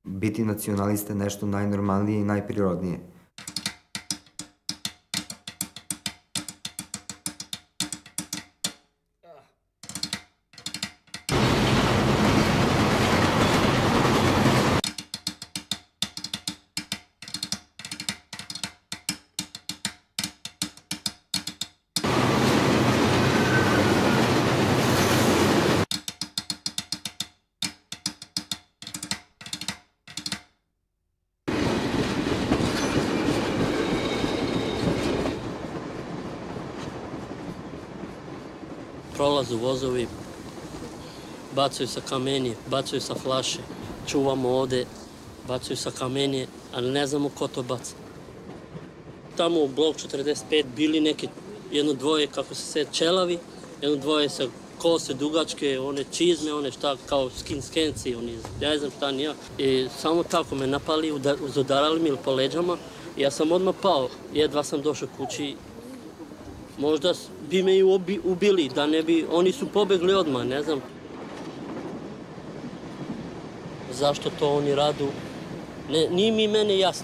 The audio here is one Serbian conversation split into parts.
Biti nacionalista je nešto najnormalnije i najprirodnije. Prolazu vozovi, bacaju sa kamenje, bacaju sa flaše. Čuvamo ovde, bacaju sa kamenje, ali ne znamo ko to baca. Tamo u blok 45 bili neke, jedno dvoje, kako se sve čelavi, jedno dvoje sa kose dugačke, one čizme, one šta, kao skinski, oni ne znam šta ni ja. I samo tako me napali, uzodarali mi po leđama. Ja sam odmah pao, jedva sam došao kući. Možda bi me i ubili, da ne bi, oni su pobegli odmah, ne znam. Zašto to oni radu, nije mi mene jasno.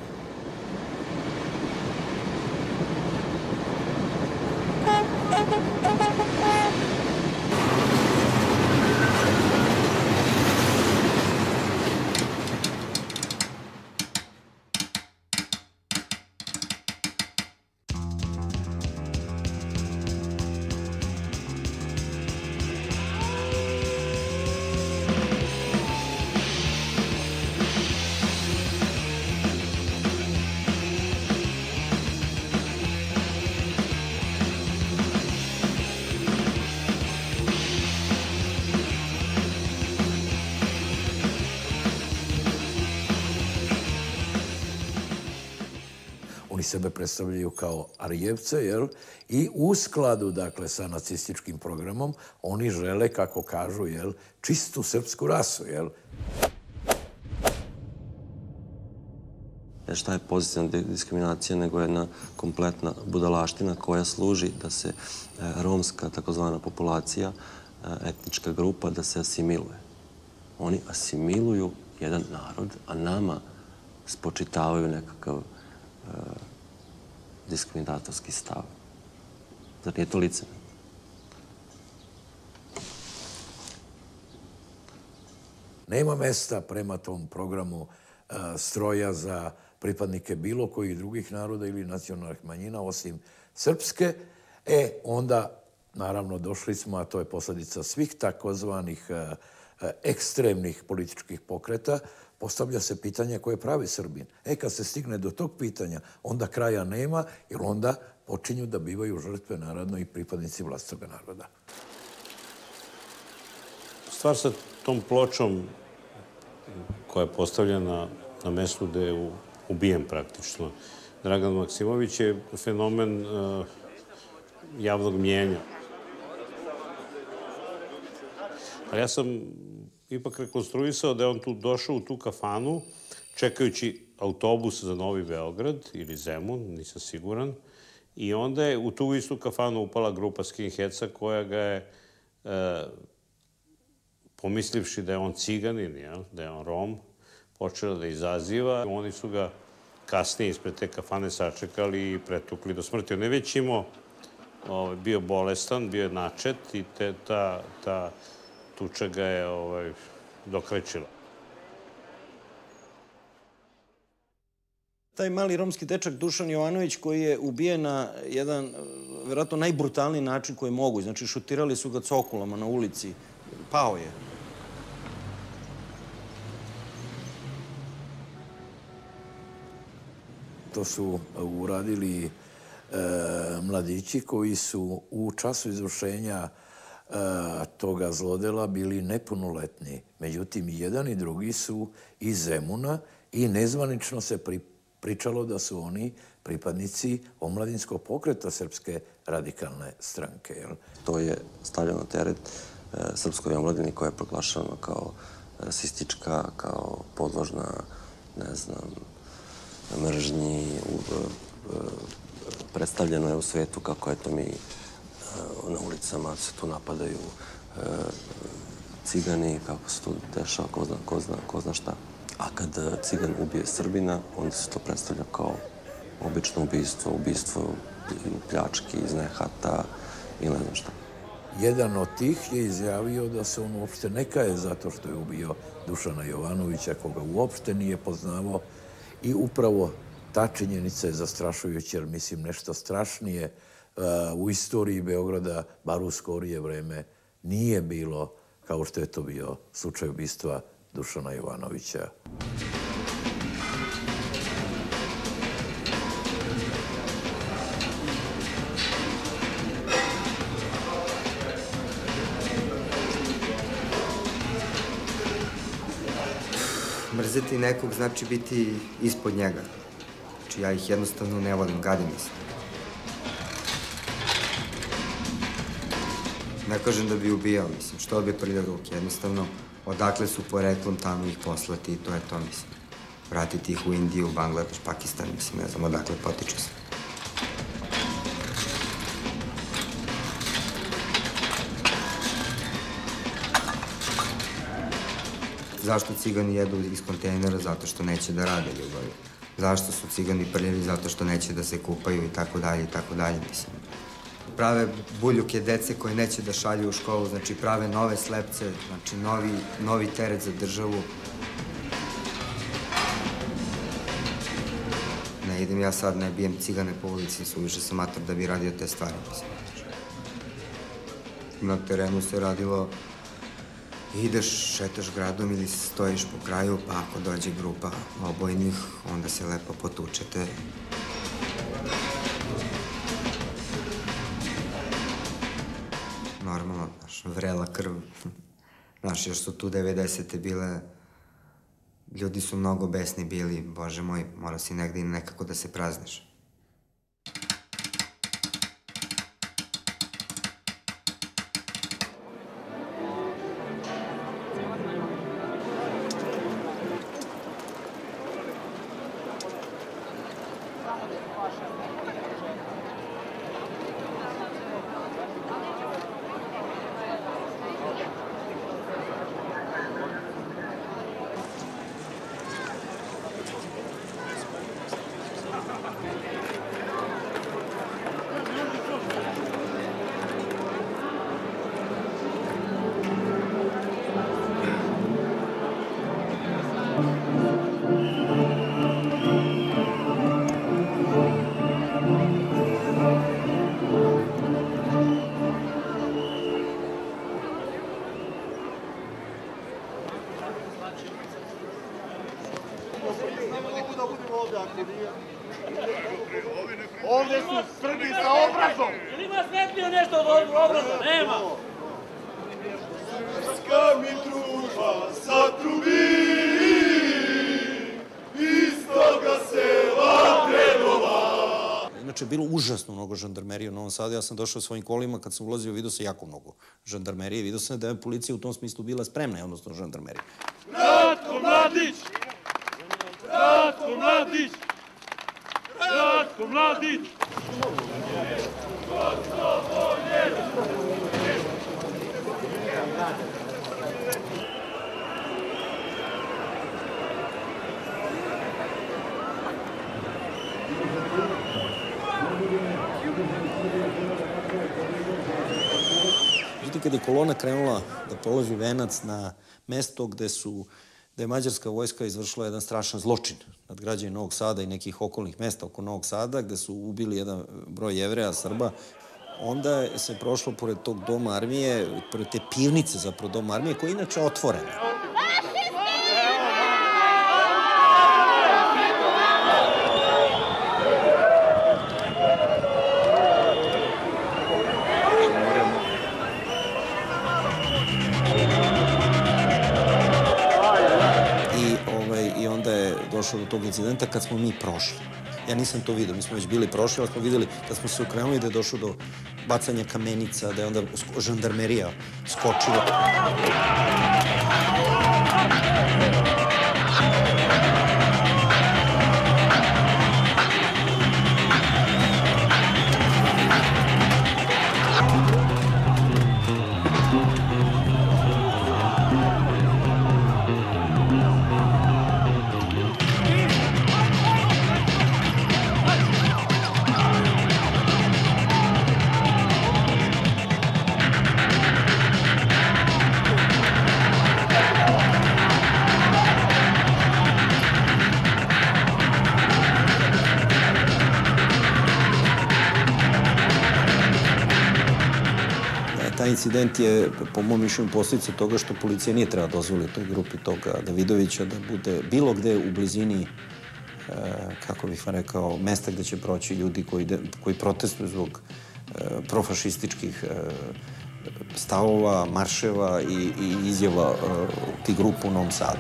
Oni sebe predstavljaju kao Arijevce, jel? I u skladu, dakle, sa nacističkim programom, oni žele, kako kažu, jel, čistu srpsku rasu, jel? Šta je pozitivna diskriminacija nego jedna kompletna budalaština koja služi da se romska takozvana populacija, etnička grupa, da se asimiluje. Oni asimiluju jedan narod, a nama spočitavaju nekakav diskriminatorski stav. Zar nije to licemerno? Nema mesta prema tom programu stroja za pripadnike bilo kojih drugih naroda ili nacionalnih manjina, osim srpske. Onda, naravno, došli smo, a to je posljedica svih takozvanih ekstremnih političkih pokreta, postavlja se pitanje ko je pravi Srbin. Kad se stigne do tog pitanja, onda kraja nema, jer onda počinju da bivaju žrtve, naravno, i pripadnici vlastitoga naroda. Stvar sa tom pločom koja je postavljena na mestu gde je ubijen praktično Dragan Maksimović je fenomen javnog mnijenja. Ali ja sam ipak rekonstruisao da je on tu došao u tu kafanu čekajući autobus za Novi Beograd ili Zemun, nisam siguran. I onda je u tu istu kafanu upala grupa skinheadsa koja ga je, pomislivši da je on ciganin, da je on Rom, počela da izaziva. Oni su ga kasnije ispred te kafane sačekali i pretukli do smrti. On je već imao, bio bolestan, bio je načet i ta tuča ga je dokrećila. Taj mali romski dečak Dušan Jovanović koji je ubijen na jedan, vjerojatno najbrutalniji način koji je moguć. Znači, šutirali su ga cokulama na ulici. Pao je. To su uradili mladići koji su u času izvršenja toga zlodela bili nepunoletni. Međutim, i jedan i drugi su iz Zemuna i nezvanično se pričalo da su oni pripadnici omladinskog pokreta Srpske radikalne stranke. To je stavljeno teret srpskoj omladini koja je proglašena kao rasistička, kao podložna, ne znam, mržnji. Predstavljeno je u svetu kako eto mi na ulicama se tu napadaju cigani, kako se tu dešava, ko zna šta. A kad cigan ubije Srbina, onda se to predstavlja kao obično ubistvo pljački iz nehata ili ne znam šta. Jedan od tih je izjavio da se on uopšte ne kaje zato što je ubio Dušana Jovanovića, koga uopšte nije poznavao. I upravo ta činjenica je zastrašujuća, jer mislim nešto strašnije u istoriji Beograda, bar u skorije vreme, nije bilo kao što je to bio slučaj ubistva Dušana Jovanovića. Mrzeti nekog znači biti ispod njega. Znači ja ih jednostavno ne volim, gadim se. Ne kažem da bi ubijao, mislim, što bi prljao ruke, jednostavno odakle su poreklom tamo ih poslati i to je to, mislim. Vratiti ih u Indiju, Bangladeš, Pakistan, mislim, ne znam odakle potiču se. Zašto cigani jedu iz kontejnera? Zato što neće da rade ljubavi. Zašto su cigani prljavi? Zato što neće da se kupaju i tako dalje, mislim. Prave buljuke dece koje neće da šalju u školu, znači prave nove slepce, znači novi teret za državu. Ne idem ja sad, ne bijem cigane po ulici, suviše sam mator da bi radio te stvari, mislim. Na terenu se radilo, ideš, šetaš gradom ili stojiš po kraju, pa ako dođe grupa obojnih, onda se lepo potučete. Normalno, znaš, vrela krv. Znaš, još su tu 90-te bile, ljudi su mnogo besni bili, bože moj, mora si negde i nekako da se prazniš. Ovdje su Srbi sa obrazom. Ili ima svetlio nešto od obraza? Nema. Srpska mi družba satrubi, iz toga sela Krenova. Inače, bilo užasno mnogo žandarmerije u Novom Sadu. Ja sam došao svojim kolima, kad sam ulazio, vidio se jako mnogo žandarmerije. Vidio sam da je policija u tom smislu bila spremna, odnosno žandarmerije. Ratko Mladić! Ratko Mladić! Ratko Mladić! Međutim, kada je kolona krenula da položi venac na mesto gde je mađarska vojska izvršila jedan strašan zločin nad građanima Novog Sada i nekih okolnih mesta oko Novog Sada, gde su ubili jedan broj Jevreja, Srba, onda se prošlo pored tog doma armije, pored te pivnice zapravo doma armije, koja je inače otvorena. I onda je došlo do tog incidenta kad smo mi prošli. Ja nisam to vidio, mi smo već bili prošli, ali smo videli da smo se okrenuli, da je došlo do bacanja kamenica, da je onda žandarmerija skočila. Taj incident je, po mom mišljenju, posljedica toga što policija nije treba dozvoliti toj grupi toga Davidovića da bude bilo gde u blizini, kako bih vam rekao, mesta gde će proći ljudi koji protestuju zbog profašističkih stavova, marševa i izjava tih grupa u Novom Sadu.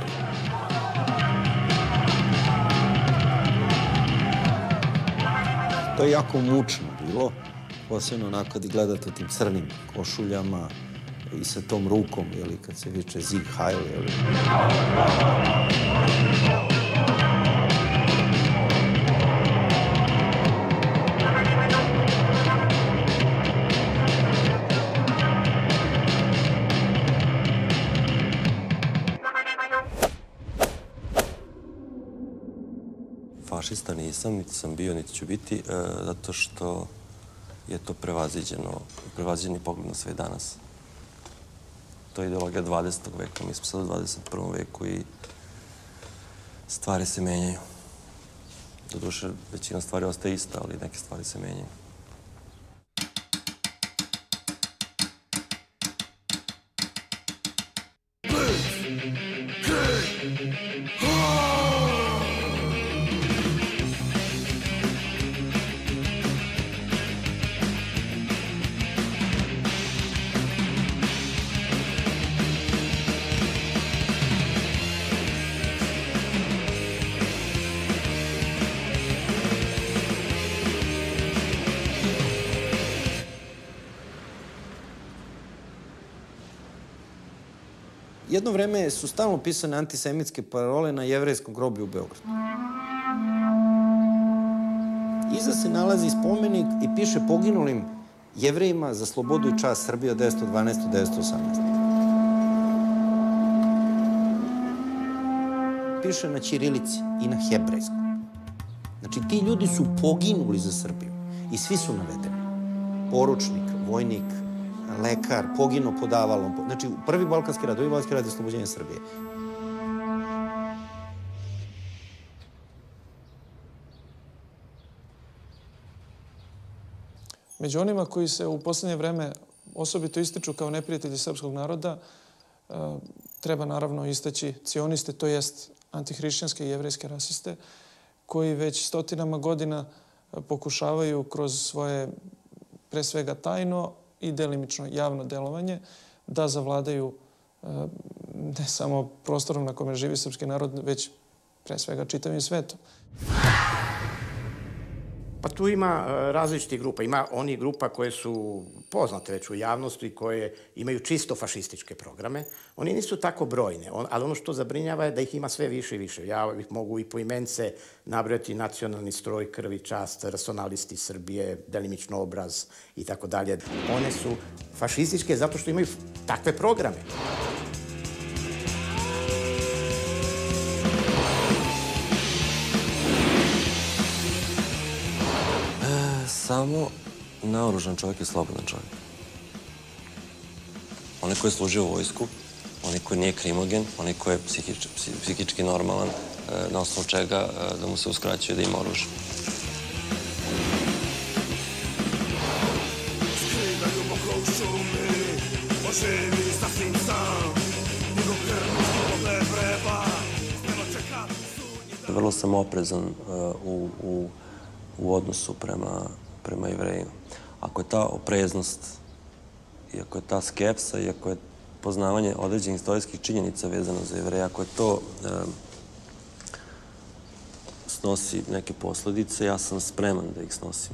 To je jako mučno bilo, posebno onako kad gledate u tim crnim košuljama i sa tom rukom, kad se viče Sieg Heil. Fašista nisam, niti sam bio, niti ću biti, zato što je to prevaziđeni pogled na sve danas. To je ideologija 20. veka. Mi smo sad u 21. veku i stvari se menjaju. Doduše, većina stvari ostaje ista, ali neke stvari se menjaju. Jedno vreme su stalno pisane antisemitske parole na jevrejskom groblju u Beogradu. Iza se nalazi spomenik i piše poginulim Jevrejima za slobodu i čast Srbije od 1912-1918. Piše na ćirilici i na hebrejskom. Znači, ti ljudi su poginuli za Srbiju i svi su navedeni. Poručnik, vojnik, lekar, poginuo pod Avalom. Znači, prvi Balkanski rat, drugi Balkanski rat je oslobođenje Srbije. Među onima koji se u poslednje vreme osobito ističu kao neprijatelji srpskog naroda, treba naravno istaći cioniste, to jest antihrišćanske i jevrejske rasiste, koji već stotinama godina pokušavaju kroz svoje, pre svega tajno i delimično javno delovanje, da zavladaju ne samo prostorom na kome živi srpski narod, već pre svega čitavim svetom. Pa tu ima različitih grupa. Ima onih grupa koje su poznate već u javnosti, koje imaju čisto fašističke programe. Oni nisu tako brojne, ali ono što zabrinjava je da ih ima sve više i više. Ja ih mogu i po imence nabrojati Nacionalni stroj, Krv i čast, Racionalisti Srbije, delimično Obraz i tako dalje. One su fašističke zato što imaju takve programe. Samo naoružan čovjek je slobodan čovjek. Onaj koji je služio u vojsku, onaj koji nije krimogen, onaj koji je psihički normalan, na osnovu čega da mu se uskraćuje da ima oružje. Vrlo sam oprezan u odnosu prema Jevrejima. Ako je ta opreznost, i ako je ta skepsa, i ako je poznavanje određenih istorijskih činjenica vezano za Jevreje, ako je to snosi neke posledice, ja sam spreman da ih snosim.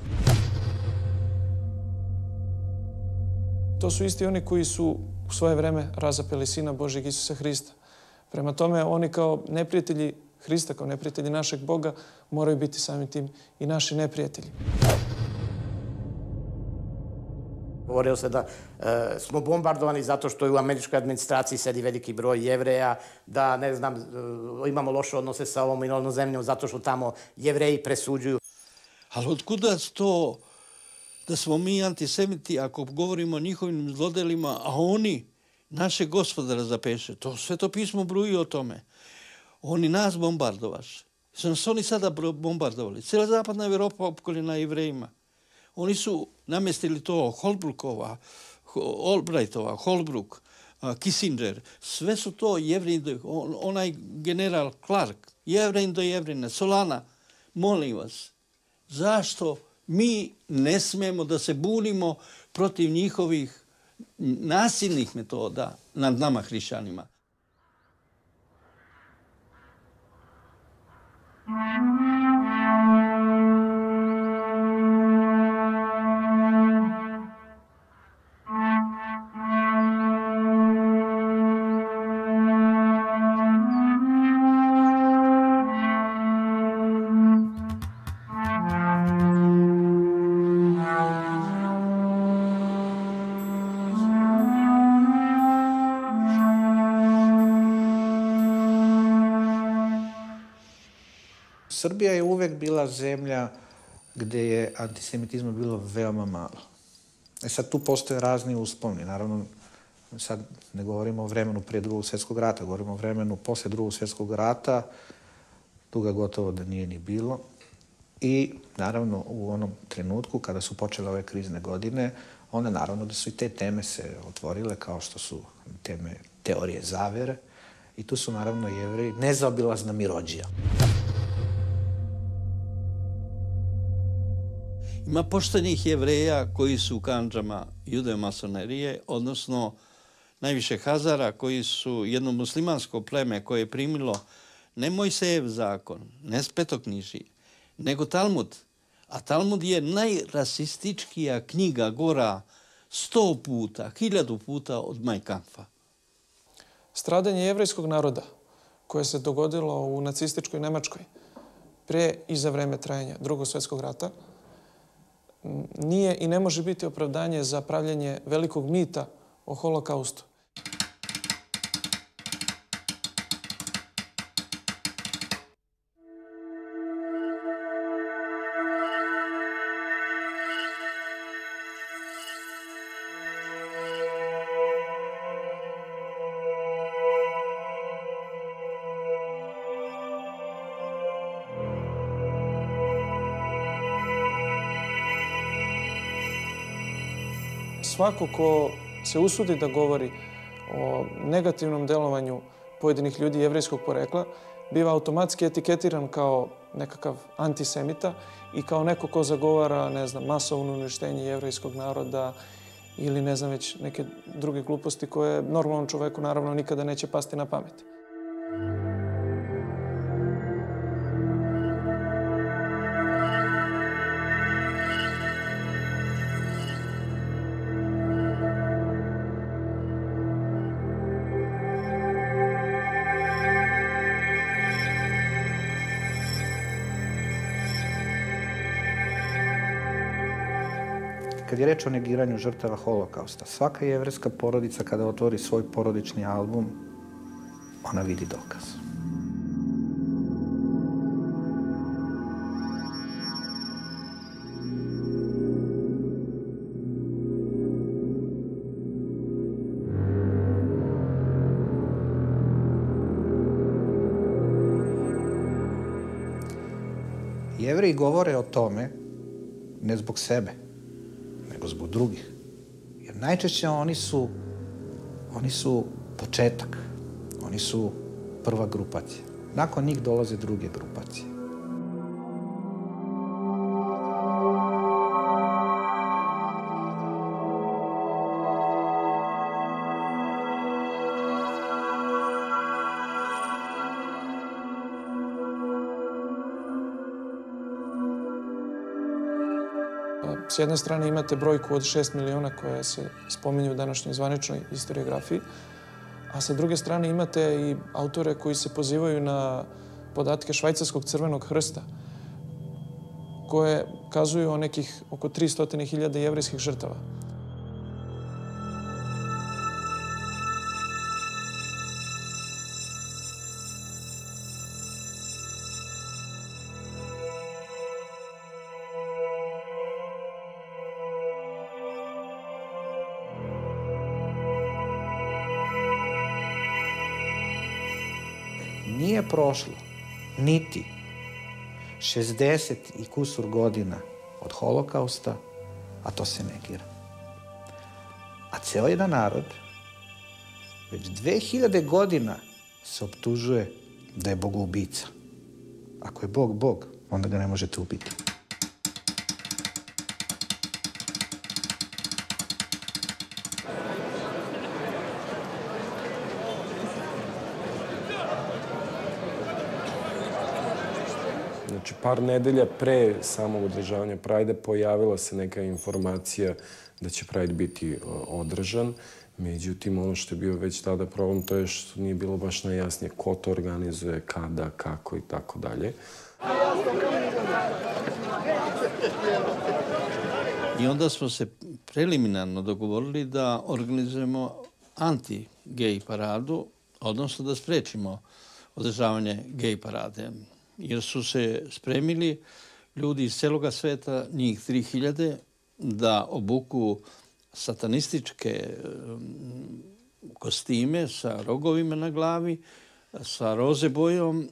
To su isti oni koji su u svoje vreme razapeli Sina Božjeg Isusa Hrista. Prema tome, oni kao neprijatelji Hrista, kao neprijatelji našeg Boga, moraju biti samim tim i naši neprijatelji. Govorilo se da smo bombardovani zato što u američkoj administraciji sedi veliki broj Jevreja, da, ne znam, imamo loše odnose sa ovom i onom zemljom zato što tamo Jevreji presuđuju. Ali otkuda to da smo mi antisemiti ako govorimo o njihovim zlodelima, a oni naše Gospodara zapeše? To Sveto pismo bruji o tome. Oni nas bombardovaš. Su nas oni sada bombardovali. Cijela zapadna Evropa opkoljena Jevrejima. Oni su namestili to Holbrukova, Albrightova, Holbrooke, Kissinger, sve su to Jevreji, onaj general Clark, Jevrein do Jevrina, Solana. Molim vas, zašto mi ne smemo da se bunimo protiv njihovih nasilnih metoda nad nama hrišćanima? Srbija je uvek bila zemlja gde je antisemitizma bilo veoma malo. Sad tu postoje razni usponi. Naravno, sad ne govorimo o vremenu pre Drugog svjetskog rata, govorimo o vremenu posle Drugog svjetskog rata, tu ga gotovo da nije ni bilo. I naravno u onom trenutku kada su počele ove krizne godine, onda naravno da su i te teme se otvorile kao što su teme teorije zavere i tu su naravno Jevreji nezaobilazna mirodžija. Ima poštenih Jevreja koji su u kandžama judeo-masonerije, odnosno najviše Hazara koji su jedno muslimansko pleme koje je primilo ne Mojsejev zakon, ne petoknjižije, nego Talmud. A Talmud je najrasističkija knjiga gora 100 puta, 1000 puta od Mein Kampfa. Stradanje jevrejskog naroda koje se dogodilo u nacističkoj Nemačkoj pre i za vreme trajanja Drugog svjetskog rata nije i ne može biti opravdanje za pravljenje velikog mita o holokaustu. Svako ko se usudi da govori o negativnom delovanju pojedinih ljudi jevrejskog porekla biva automatski etiketiran kao nekakav antisemita i kao neko ko zagovara, ne znam, masovno uništenje jevrejskog naroda ili ne znam već neke druge gluposti koje normalnom čoveku naravno nikada neće pasti na pamet. Kad je reč o negiranju žrtava holokausta, svaka jevrejska porodica kada otvori svoj porodični album, ona vidi dokaz. Jevreji govore o tome ne zbog sebe, nego zbog drugih. Jer najčešće oni su početak, oni su prva grupacija. Nakon njih dolaze druge grupacije. S jedne strane imate brojku od 6 miliona koja se spominje u današnjoj zvaničnoj historiografiji, a sa druge strane imate i autore koji se pozivaju na podatke Švajcarskog crvenog hrsta, koje kazuju o nekih oko 300.000 jevrejskih žrtava. Nije prošlo niti 60 i kusur godina od holokausta, a to se negira. A ceo jedan narod već 2000 godina se optužuje da je bogoubica. Ako je Bog Bog, onda ga ne možete ubiti. Znači, par nedelja pre samog održavanja Prajda pojavila se neka informacija da će Pride biti održan. Međutim, ono što je bio već tada problem, to je što nije bilo baš najjasnije ko to organizuje, kada, kako i tako dalje. I onda smo se preliminarno dogovorili da organizujemo anti-gej paradu, odnosno da sprečimo održavanje gej parade. Jer su se spremili ljudi iz celoga sveta, njih 3000, da obuku satanističke kostime sa rogovima na glavi, sa roze bojom.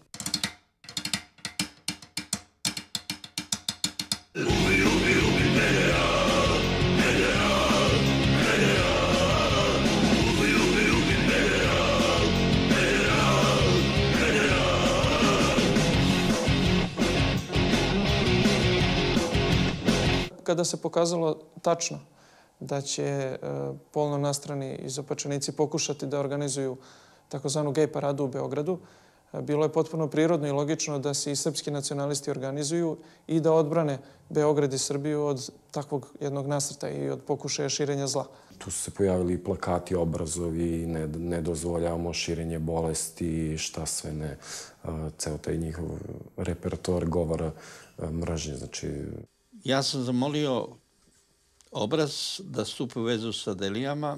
Kada se pokazalo tačno da će polno nastrani izopačenici pokušati da organizuju takozvanu gej paradu u Beogradu, bilo je potpuno prirodno i logično da se i srpski nacionalisti organizuju i da odbrane Beograd i Srbiju od takvog jednog nasrtaja i od pokušaja širenja zla. Tu su se pojavili plakati, obrazovi, ne dozvoljavamo širenje bolesti, šta sve ne. Ceo taj njihov repertoar govora mržnje, znači... Ja sam zamolio obraz da stupe u vezu sa Delijama,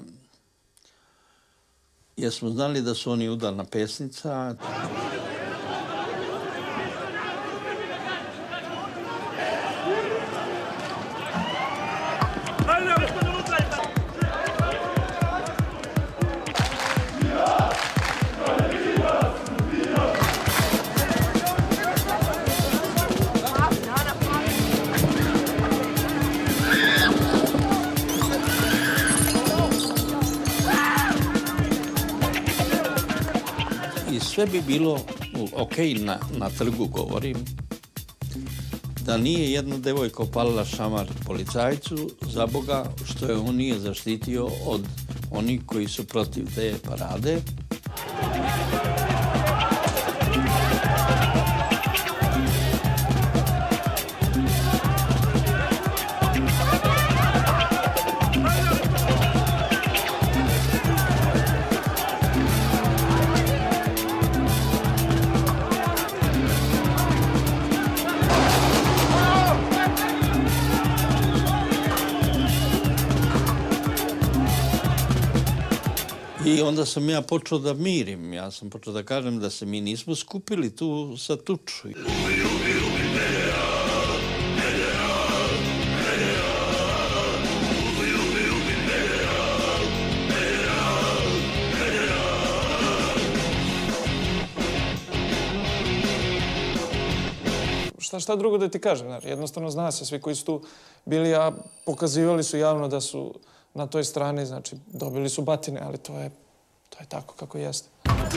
jer smo znali da su oni udarna pesnica. Sve bi bilo okej na trgu, govorim, da nije jedna devojka opalila šamar policajcu, za Boga, što je on nije zaštitio od onih koji su protiv te parade. I onda sam ja počeo da mirim. Ja sam počeo da kažem da se mi nismo skupili tu sa tuču. Šta drugo da ti kažem? Jednostavno zna se, svi koji su tu bili, a pokazivali su javno da su na toj strani, znači dobili su batine, ali to je tako kako jeste.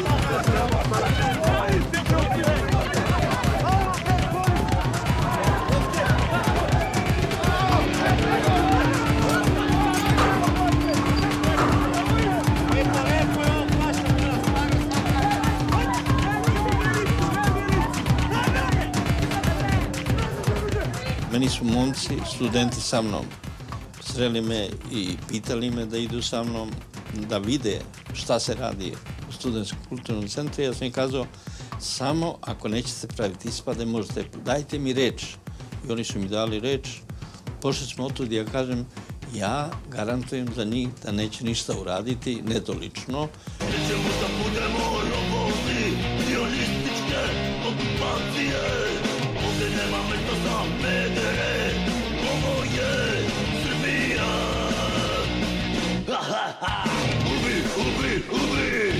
Meni su momci, studenti sa mnom, sreli me i pitali me da idu sa mnom, da vide šta se radi u Studentskom kulturnom centru. Ja sam im kazao, samo ako nećete praviti ispade, možete, dajte mi reč. I oni su mi dali reč. Pošli smo otud i ja kažem, ja garantujem za njih da neće ništa uraditi, ne to lično. Nećemo da budemo robovi sionističke okupacije. Ovdje nema mesta za pedere. Ovo je Srbija. Ubi, ubi, ubi.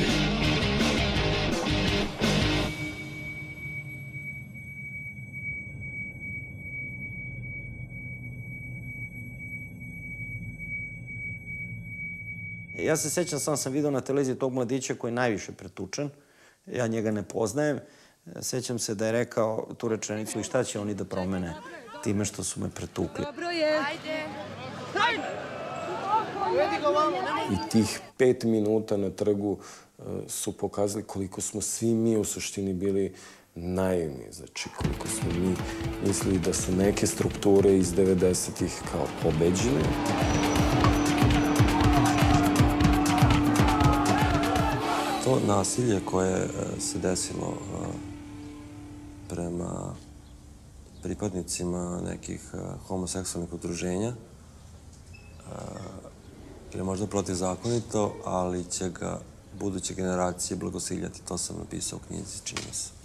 Ja se sećam, sam video na televiziji tog mladića koji je najviše pretučen. Ja njega ne poznajem. Sećam se da je rekao tu rečenicu i šta će oni da promene time što su me pretukli. Dobro je. Ajde. I tih 5 minuta na trgu su pokazali koliko smo svi mi u suštini bili naivni. Znači, koliko smo mi mislili da su neke strukture iz 90-ih kao pobeđene. To nasilje koje se desilo prema pripadnicima nekih homoseksualnih udruženja je možda protivzakonito, ali će ga buduće generacije blagosiljati. To sam napisao u knjizi, čini mi se.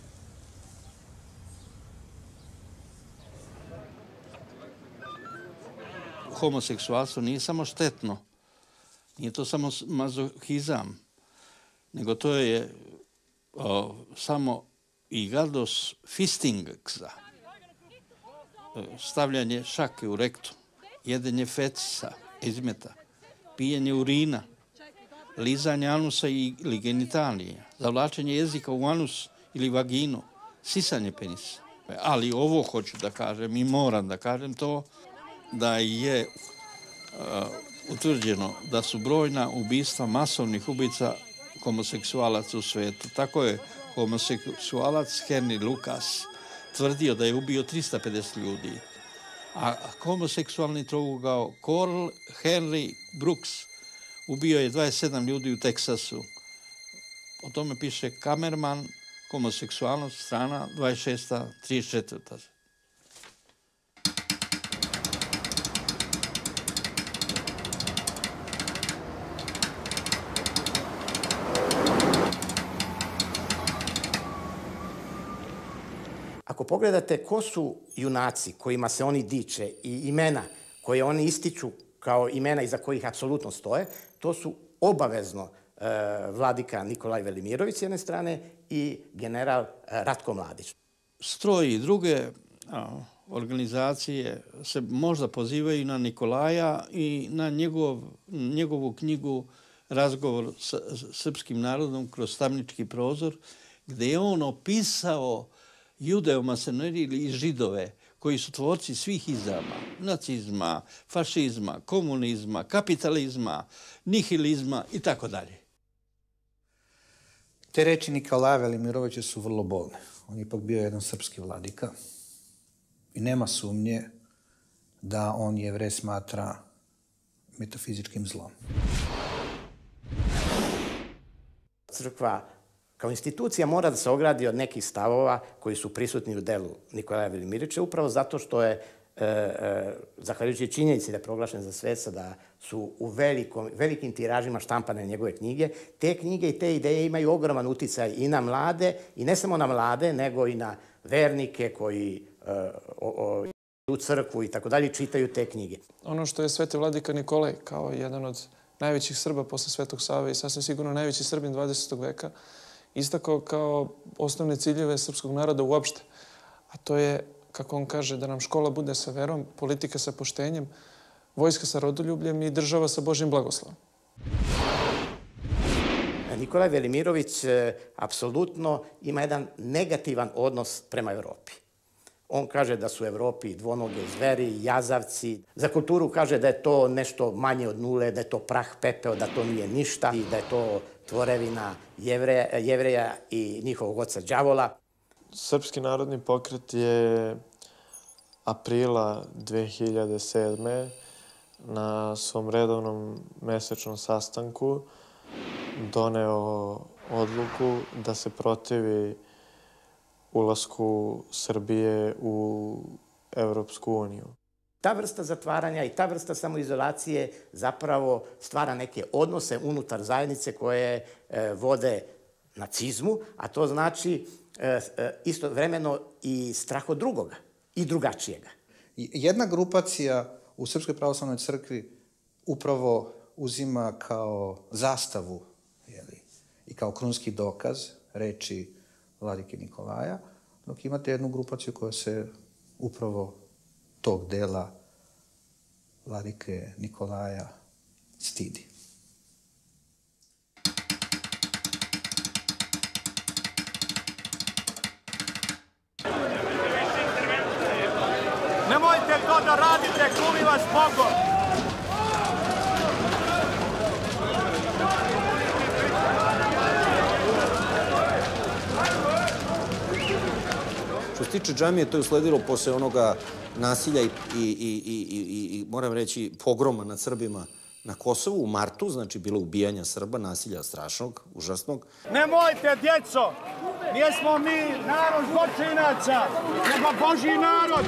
Homoseksualstvo nije samo štetno, nije to samo mazohizam, nego to je samo i gados fistingsa, stavljanje šake u rektu, jedenje fetisa, izmeta, pijenje urina, lizanje anusa ili genitalije, zavlačenje jezika u anus ili vaginu, sisanje penisa. Ali ovo hoću da kažem i moram da kažem to, da je utvrđeno da su brojna ubistva masovnih ubica homoseksualaca u svetu. Tako je homoseksualac Henry Lucas tvrdio da je ubio 350 ljudi. A homoseksualni trougao Carl Henry Brooks ubio je 27 ljudi u Teksasu. O tome piše Kamerman, homoseksualnost, strana 26. 34. Ako pogledate ko su junaci kojima se oni diče i imena koje oni ističu kao imena iza kojih apsolutno stoje, to su obavezno vladika Nikolaj Velimirović s jedne strane i general Ratko Mladić. Stroj i druge organizacije se možda pozivaju na Nikolaja i na njegovu knjigu Razgovor sa srpskim narodom kroz tamnički prozor, gde je on opisao judeo-masonerije ili židove koji su tvorci svih izama, nacizma, fašizma, komunizma, kapitalizma, nihilizma i tako dalje. Te reči Nikolaja Velimirovića su vrlo bolne. On je ipak bio jedan srpski vladika i nema sumnje da on Jevreje smatra metafizičkim zlom. Crkva kao institucija mora da se ogradi od nekih stavova koji su prisutni u delu Nikolaja Velimirovića, upravo zato što je, zahvaljujući činjenici da je proglašen za sveca, da su u velikim tiražima štampane njegove knjige. Te knjige i te ideje imaju ogroman uticaj i na mlade, i ne samo na mlade, nego i na vernike koji u crkvu i tako dalje čitaju te knjige. Ono što je sveti vladika Nikolaj, kao jedan od najvećih Srba posle Svetog Save i sasvim sigurno najveći Srbin 20. veka, istakao kao osnovne ciljeve srpskog naroda uopšte. A to je, kako on kaže, da nam škola bude sa verom, politika sa poštenjem, vojska sa rodoljubljem i država sa Božjim blagoslovom. Nikolaj Velimirović apsolutno ima jedan negativan odnos prema Evropi. On kaže da su u Evropi dvonoge zveri, jazavci. Za kulturu kaže da je to nešto manje od nule, da je to prah pepeo, da to nije ništa i da je to tvorevina Jevreja i njihovog oca đavola. Srpski narodni pokret je aprila 2007. na svom redovnom mesečnom sastanku doneo odluku da se protivi ulasku Srbije u Evropsku uniju. Ta vrsta zatvaranja i ta vrsta samoizolacije zapravo stvara neke odnose unutar zajednice koje vode nacizmu, a to znači istovremeno i strah od drugoga i drugačijega. Jedna grupacija u Srpskoj pravoslavnoj crkvi upravo uzima kao zastavu i kao krunski dokaz reči vladike Nikolaja, dok imate jednu grupaciju koja se upravo tog dela vladike Nikolaja stidi. Nemojte to da radite, kumi vas Bogom! Što se tiče džamije, to je usledilo posle onoga nasilja i moram reći, pogroma nad Srbima na Kosovu u martu, znači bilo ubijanja Srba, nasilja strašnog, užasnog. Nemojte, djeco! Nijesmo mi narod zločinaca, nego Božji narod!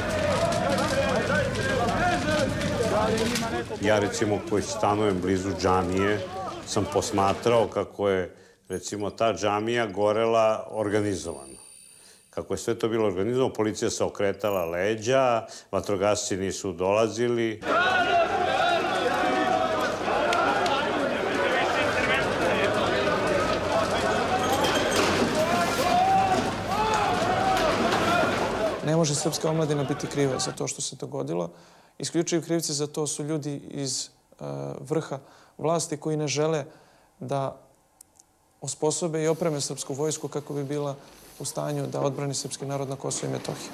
Ja, recimo, koji stanujem blizu džamije, sam posmatrao kako je, recimo, ta džamija gorela organizovano. Kako je sve to bilo organizovano, policija se okretala leđa, vatrogasci nisu dolazili. Ne može srpska omladina biti kriva za to što se dogodilo. Isključivi krivci za to su ljudi iz vrha vlasti koji ne žele da osposobe i opreme srpsku vojsku kako bi bila u stanju da odbrani srpski narod na Kosovu i Metohiji.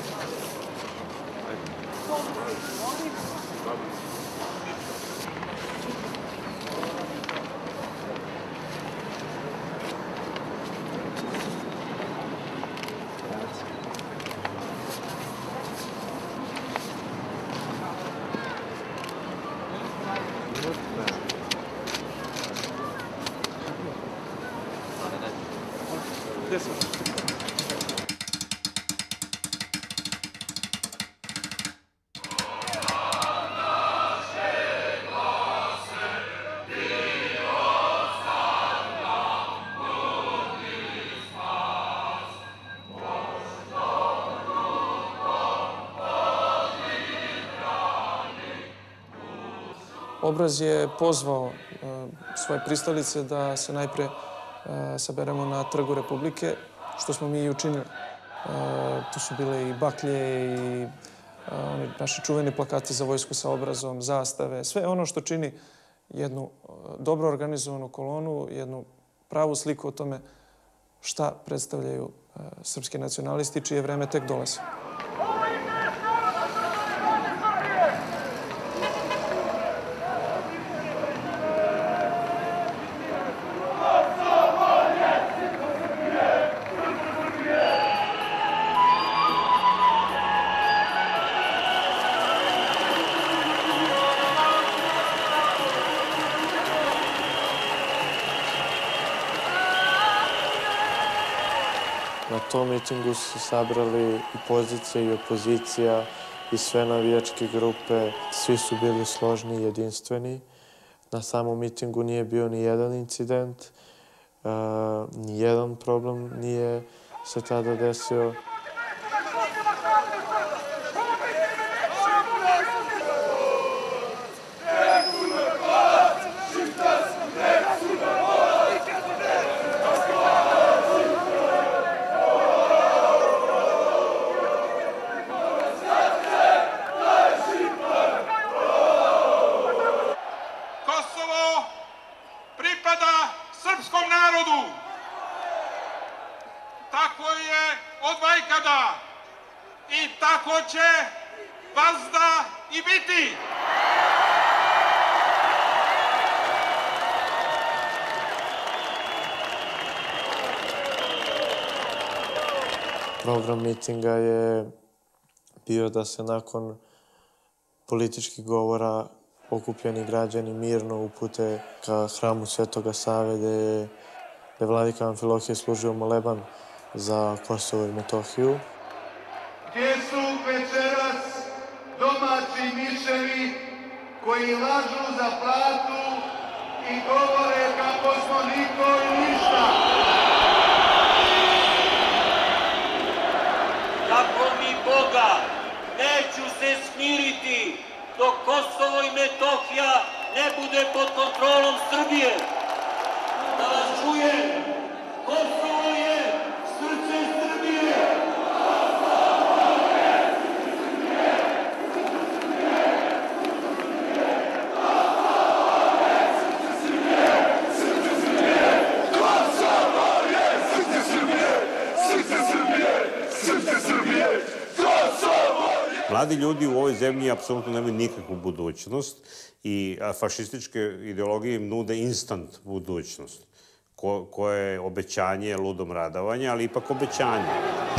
Obraz je pozvao svoje pristalice da se najpre saberemo na Trgu Republike, što smo mi i učinili. Tu su bile i baklje i naši čuveni plakati za vojsku sa obrazom, zastave, sve ono što čini jednu dobro organizovanu kolonu, jednu pravu sliku o tome šta predstavljaju srpski nacionalisti, čije vreme tek dolazi. Na tom mitingu su se sabrali i pozicija i opozicija i sve navijačke grupe. Svi su bili složni i jedinstveni. Na samom mitingu nije bio ni jedan incident, ni jedan problem nije se tada desio. Program mitinga je bio da se nakon političkih govora okupljeni građani mirno upute ka hramu Svetoga Save, gde je vladika Amfilohije služio moleban za Kosovo i Metohiju. Gdje su večeras domaći miševi koji lažu za platu i govore kako smo niko i ništa? Tako mi Boga, neću se smiriti dok Kosovo i Metohija ne bude pod kontrolom Srbije. Da vas čujem, Kosovo je srce Srbije. mladi ljudi u ovoj zemlji apsolutno nemaju nikakvu budućnost i fašističke ideologije im nude instant budućnost, koje je obećanje ludom radovanja, ali ipak obećanje.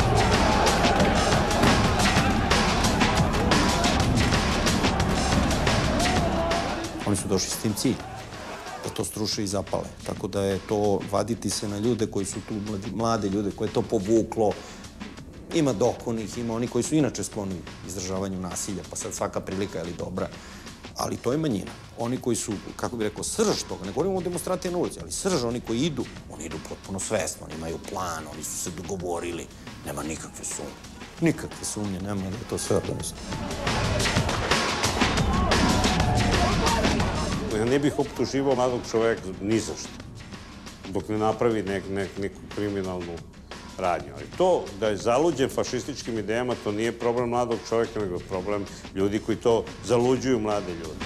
Oni su došli s tim ciljem, da to struše i zapale. Tako da je to vaditi se na ljude koji su tu, mlade ljude, koje je to povuklo. Ima dokonih, ima oni koji su inače skloni izdržavanju nasilja, pa sad svaka prilika je li dobra. Ali to je manjina. Oni koji su, kako bih rekao, srž toga, ne govorimo o demonstraciji na ulici, ali srž, oni koji idu, oni idu potpuno svesno, oni imaju plan, oni su se dogovorili, nema nikakve sumnje. Nikakve sumnje, nema da je to sve organizovano. Ja ne bih optuživao mladog čoveka ni za što, dok ne napravi neku kriminalnu radnju. Ali to da je zaluđen fašističkim idejama, to nije problem mladog čoveka, nego problem ljudi koji to zaluđuju mlade ljude.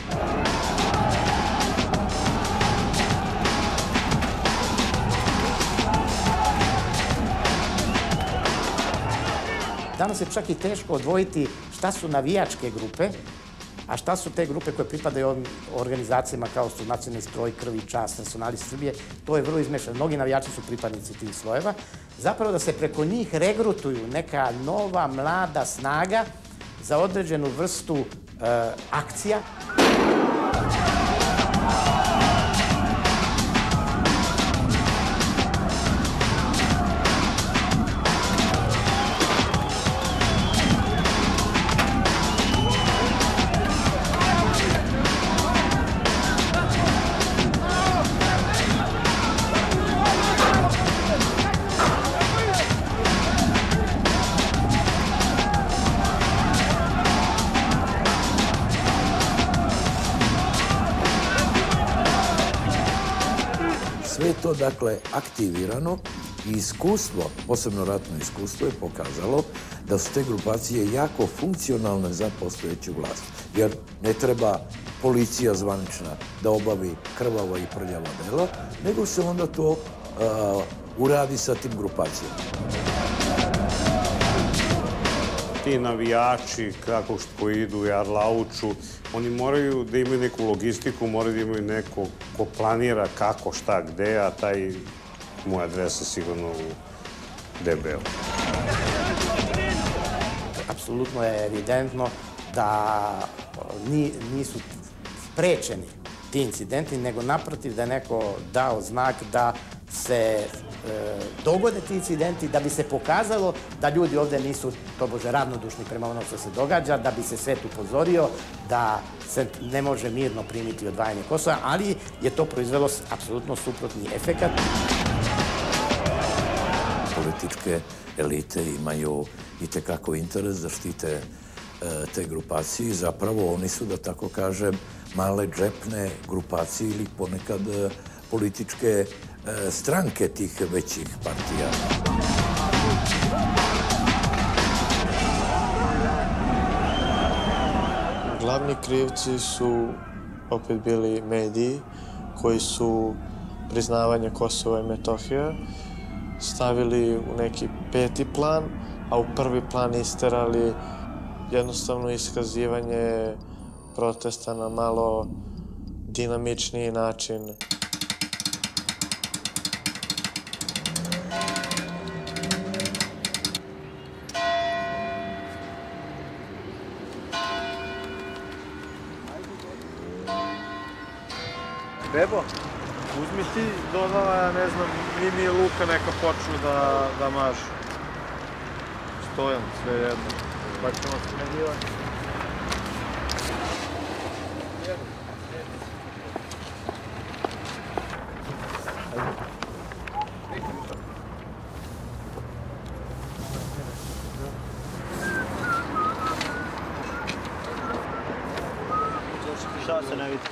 Danas je čak i teško odvojiti šta su navijačke grupe, a šta su te grupe koje pripadaju organizacijama kao su Nacionalni stroj, Krv i čast, Nacionalisti Srbije. To je vrlo izmešano. Mnogi navijači su pripadnici tih slojeva. Zapravo da se preko njih regrutuju neka nova, mlada snaga za određenu vrstu akcija. Sve to, dakle, aktivirano i iskustvo, posebno ratno iskustvo, je pokazalo da su te grupacije jako funkcionalne za postojeću vlast. Jer ne treba policija zvanična da obavi krvava i prljava dela, nego se onda to uradi sa tim grupacijama. Ti navijači, kako što idu u Jarlauču, oni moraju da imaju neku logistiku, moraju da imaju neko ko planira kako, šta, gde, a taj moja adresa sigurno u DB-u. Apsolutno je evidentno da nisu sprečeni ti incidenti, nego naprotiv da je neko dao znak da se dogode ti incidenti, da bi se pokazalo da ljudi ovde nisu tobože ravnodušni prema ono što se događa, da bi se svet upozorio da se ne može mirno primiti odvajanje Kosova, ali je to proizvelo apsolutno suprotni efekat. Političke elite imaju itekako interes da štite te grupacije i zapravo oni su, da tako kažem, male džepne grupacije ili ponekad političke stranke tih većih partija. Glavni krivci su opet bili mediji koji su priznavanje Kosova i Metohije stavili u neki peti plan, a u prvi plan isterali jednostavno iskazivanje protesta na malo dinamičniji način. Bebo, uzmi ti dodala, ja ne znam, Mimi i Luka neka počnu da mažu. Stojan, sve jedno. Pa ćemo smenjivati. Šta se ne vidi?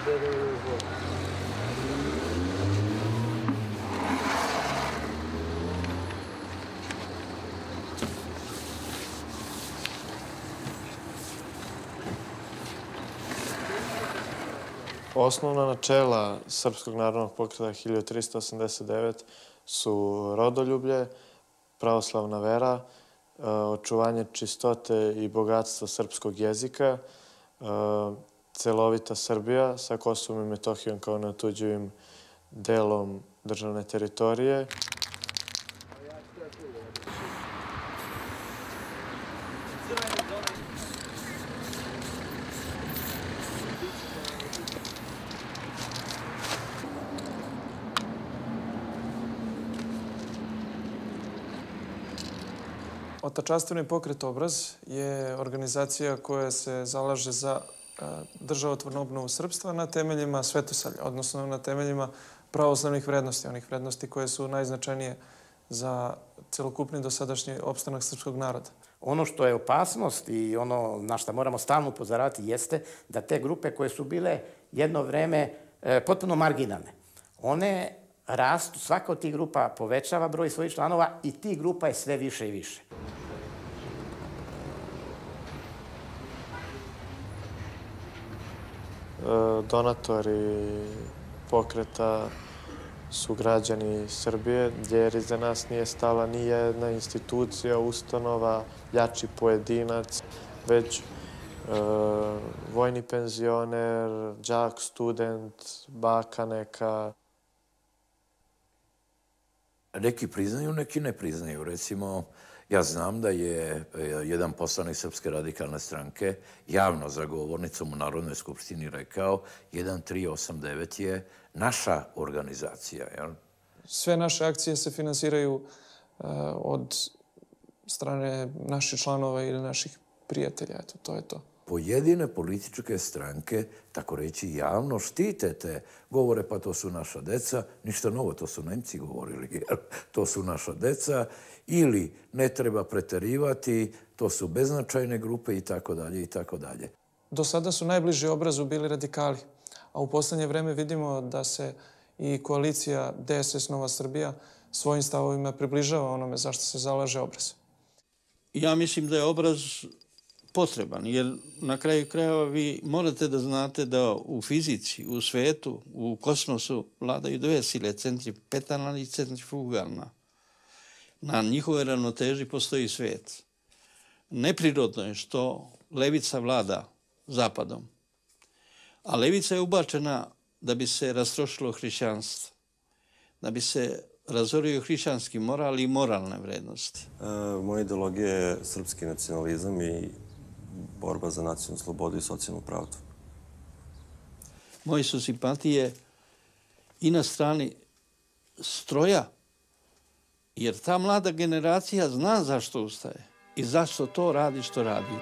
Osnovna načela Srpskog narodnog pokreta 1389 su rodoljublje, pravoslavna vera očuvanje čistote i bogatstva srpskog jezika, celovita Srbija sa Kosovom i Metohijom kao neotuđivim delom državne teritorije. Otačanstveni pokret Obraz je organizacija koja se zalaže za državotvornu obnovu srpstva na temeljima svetosavlja, odnosno na temeljima pravoslavnih vrednosti, onih vrednosti koje su najznačajnije za celokupni dosadašnji opstanak srpskog naroda. Ono što je opasnost i ono na što moramo stalno upozoravati jeste da te grupe koje su bile jedno vreme potpuno marginalne, one rastu, svaka od tih grupa povećava broj svojih članova i tih grupa je sve više i više. Donatori pokreta su građani Srbije, jer iza nas nije stala ni jedna institucija, ustanova, jači pojedinac, već vojni penzioner, đak, student, baka neka. Neki priznaju, neki ne priznaju. Recimo, ja znam da je jedan poslanik Srpske radikalne stranke javno za govornicom u Narodnoj skupštini rekao 1389 je naša organizacija. Sve naše akcije se finansiraju od strane naših članova ili naših prijatelja. Eto, to je to. Pojedine političke stranke, tako reći javno, štite te govore, pa to su naša deca, ništa novo, to su Nemci govorili, jer to su naša deca, ili ne treba preterivati, to su beznačajne grupe i tako dalje i tako dalje. Do sada su najbliži Obrazu bili radikali, a u poslednje vreme vidimo da se i koalicija DSS Nova Srbija svojim stavovima približava onome zašto se zalaže Obraz. Ja mislim da je Obraz potreban, jer na kraju krajeva vi morate da znate da u fizici, u svetu, u kosmosu vladaju dve sile, centripetalna i centrifugalna. Na njihove ravnoteži postoji svet. Neprirodno je što levica vlada zapadom, a levica je ubačena da bi se rastrošilo hrišćanstvo, da bi se razorio hrišćanski moral i moralne vrednosti. Moja ideologija je srpski nacionalizam i borba za nacionalnu slobodu i socijalnu pravdu. Moje su simpatije i na strani stroja, jer ta mlada generacija zna zašto ustaje i zašto to radi što radi.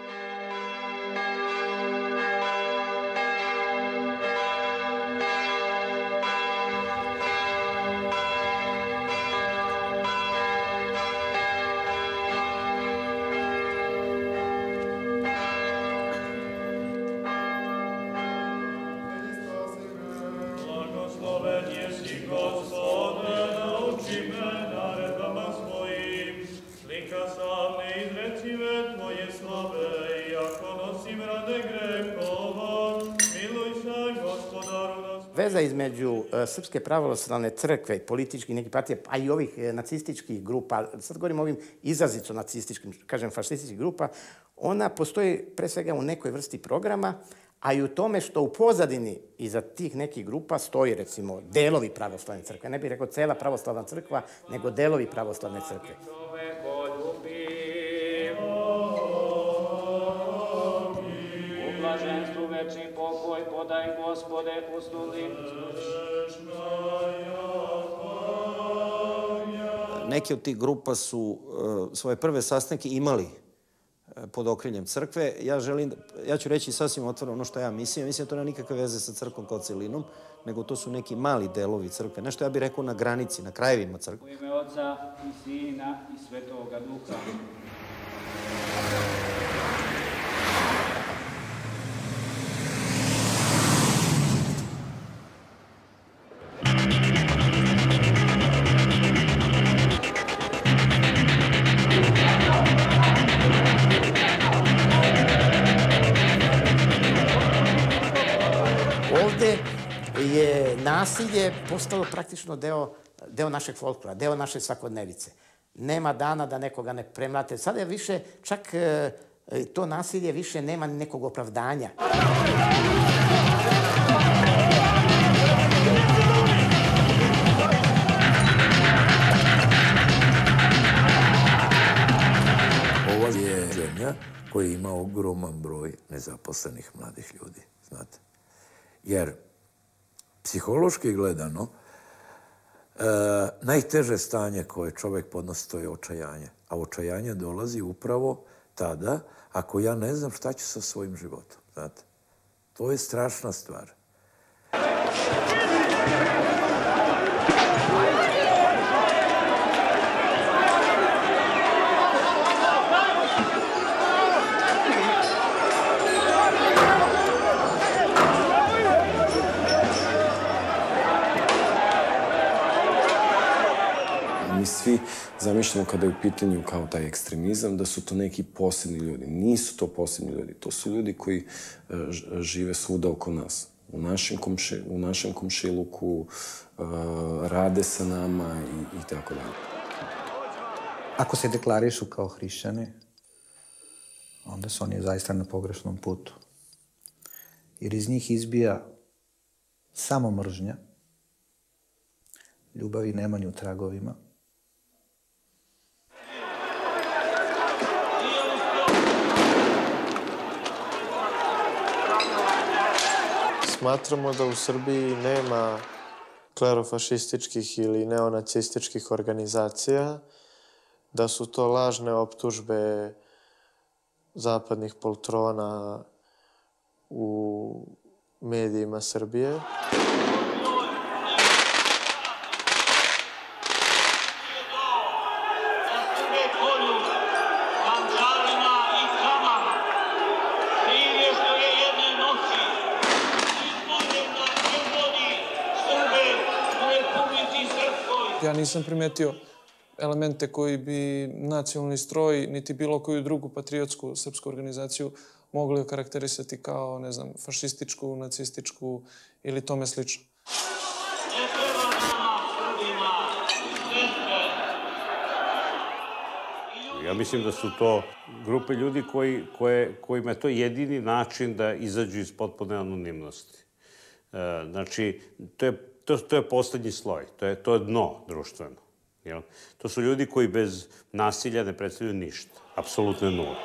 Veza između Srpske pravoslavne crkve i političkih nekih partija, a i ovih nacističkih grupa, sad govorim o ovim izrazico nacističkim, kažem fašističkih grupa, ona postoji pre svega u nekoj vrsti programa, a i u tome što u pozadini iza tih nekih grupa stoji, recimo, delovi pravoslavne crkve. Ne bih rekao cela pravoslavna crkva, nego delovi pravoslavne crkve. U blaženstvu večni pokoj podaj Gospode usluzi. Neke od tih grupa su svoje prve sastanke imali pod okriljem crkve. Ja ću reći sasvim otvoreno ono što ja mislim. Mislim da to nema nikakve veze sa crkvom kao celinom, nego to su neki mali delovi crkve. Nešto ja bih rekao na granici, na krajevima crkve. U ime Otca i Sina i Svetoga Duha. Ovde je nasilje postalo praktično deo našeg folklora, deo naše svakodnevice. Nema dana da nekoga ne premlate. Sada je više, čak to nasilje više nema nekog opravdanja. Ova je zemlja koja ima ogroman broj nezaposlenih mladih ljudi, znate. Jer, psihološki gledano, najteže stanje koje čovjek podnosi to je očajanje. A očajanje dolazi upravo tada ako ja ne znam šta ću sa svojim životom, znate. To je strašna stvar. Mi svi zamišljamo kada je u pitanju kao taj ekstremizam da su to neki posebni ljudi. Nisu to posebni ljudi. To su ljudi koji žive svuda oko nas. U našem komšiluku, rade sa nama i tako dalje. Ako se deklarišu kao hrišćani, onda su oni zaista na pogrešnom putu. Jer iz njih izbija samo mržnja, ljubavi nema ni u tragovima. Smatramo da u Srbiji nema klerofašističkih ili neonacističkih organizacija, da su to lažne optužbe zapadnih poltrona u medijima Srbije. Ja nisam primetio elemente koji bi nacionalni stroj, niti bilo koju drugu patriotsku srpsku organizaciju mogli okarakterisati kao, ne znam, fašističku, nacističku ili tome slično. Ja mislim da su to grupe ljudi kojima je to jedini način da izađu iz potpune anonimnosti. Znači, to je poslednji sloj, to je dno društveno. To su ljudi koji bez nasilja ne predstavljaju ništa, apsolutno nula.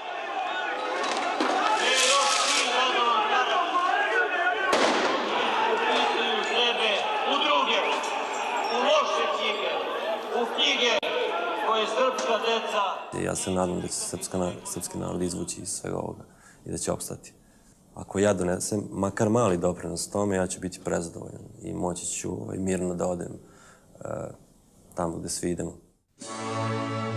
Ja se nadam da će se srpski narod izvući iz svega ovoga i da će opstati. Ako ja donesem makar mali doprinos tome, ja ću biti prezadovoljan i moći ću mirno da odem tamo gde svi idemo.